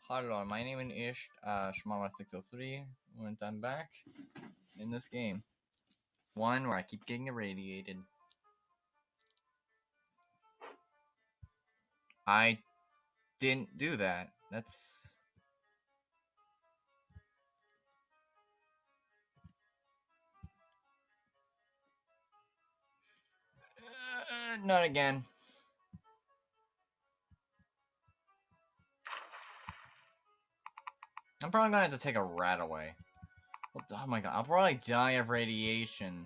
Hello, my name is Ish Shmama603, and I'm back in this game. One where I keep getting irradiated. I didn't do that. That's... not again. I'm probably gonna have to take a rat away. Oh my god, I'll probably die of radiation.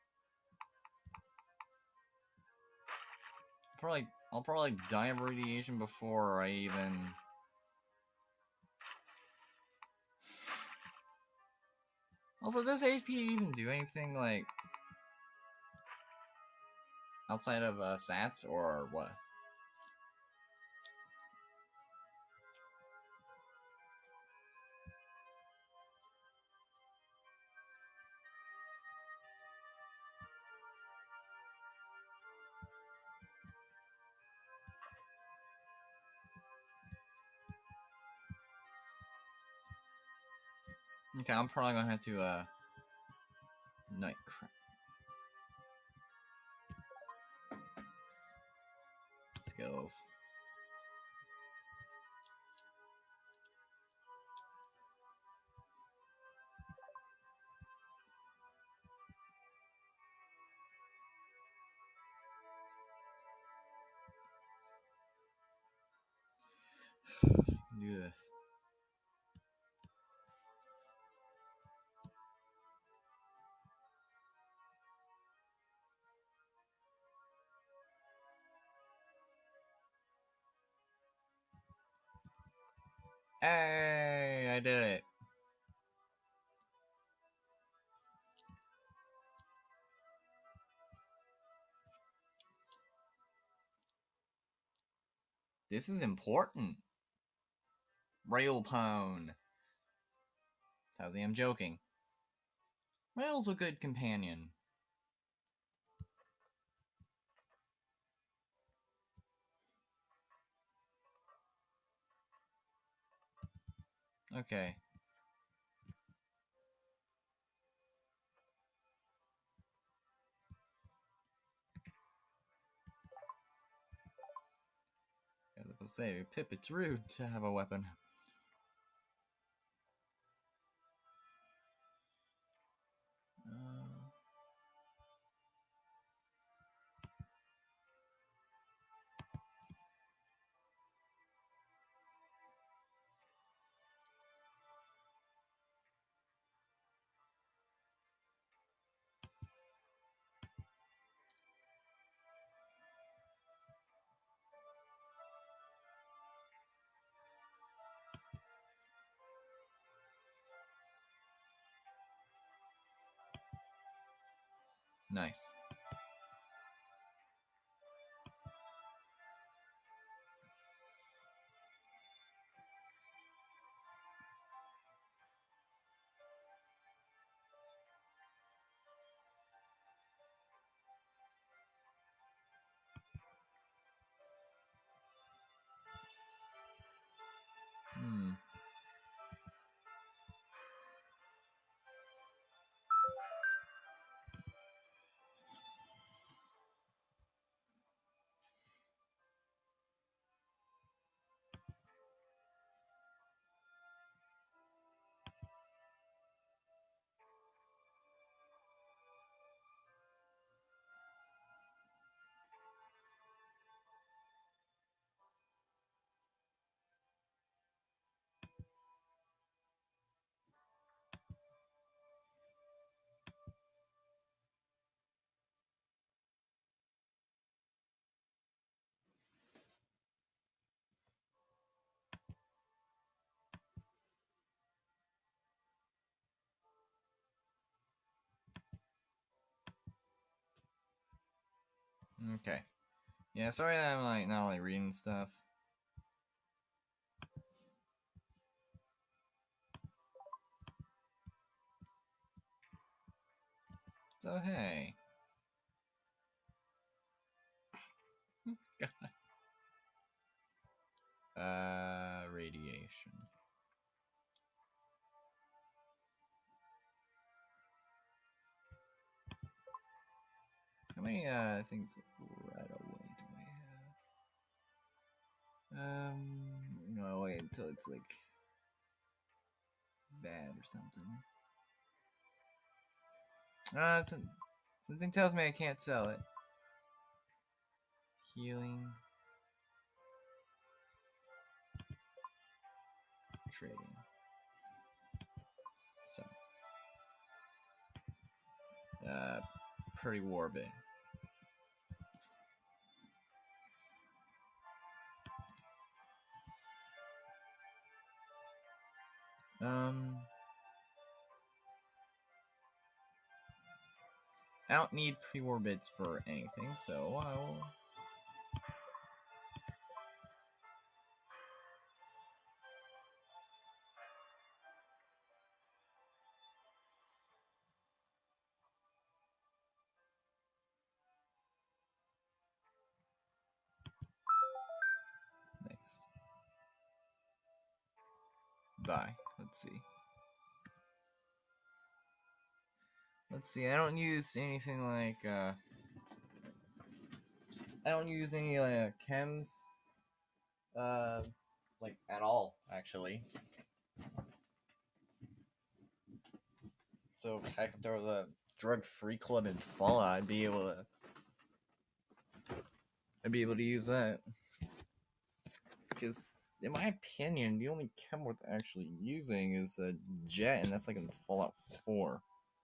I'll probably die of radiation before I even... Also, does HP even do anything, like... outside of SATs, or what? Okay, I'm probably gonna have to, night crap. Skills. Do this. Hey, I did it. This is important. Railpone. Sadly, I'm joking. Rail's a good companion. Okay. I was say, Pip, it's rude to have a weapon. Nice. Okay. Yeah, sorry that I'm like not like reading stuff. So hey. God. Radiation. many things right away do I have? No, wait until it's like bad or something. Something tells me I can't sell it. Healing. Trading. So. Pretty Warbit. I don't need pre-war bits for anything, so I will. Nice. Bye. Let's see. I don't use anything like I don't use any chems like at all actually. So heck, if there was a drug-free club in Fallout, I'd be able to use that. Because in my opinion, the only chem worth actually using is a jet, and that's like in Fallout 4.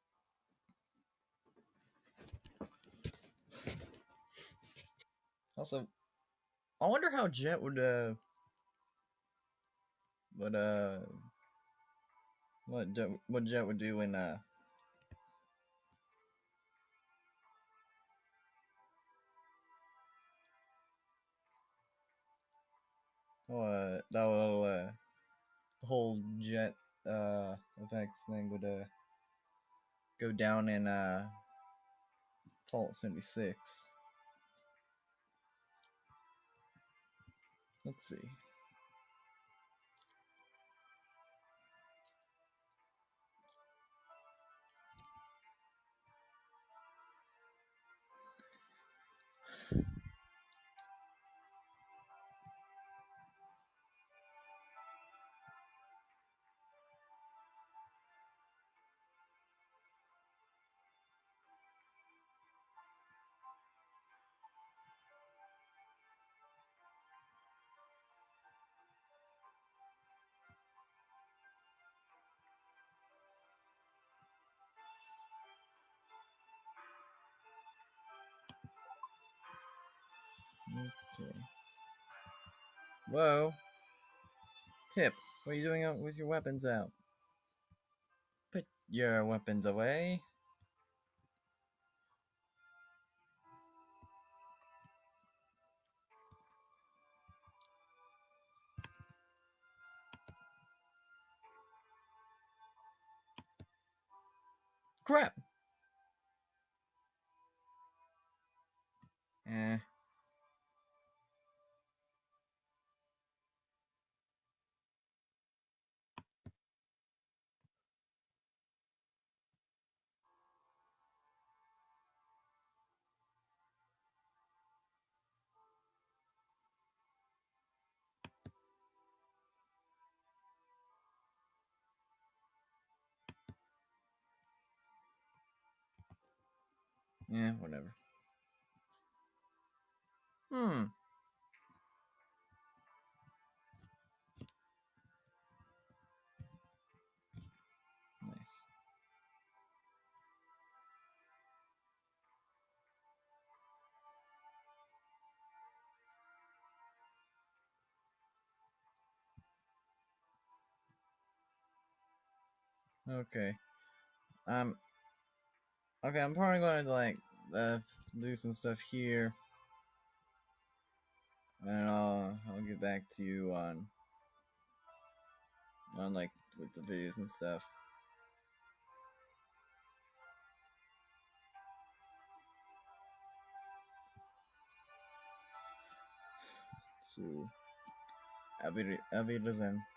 Also, I wonder how Jet would what Jet would do in the whole Jet effects thing would go down in Fallout 76. Let's see. Okay. Whoa. Pip, what are you doing with your weapons out? Put your weapons away. Crap! Eh. Yeah, whatever. Hmm. Nice. Okay. Okay, I'm probably going to like do some stuff here, and I'll get back to you on like with the videos and stuff. So, Auf Wiedersehen.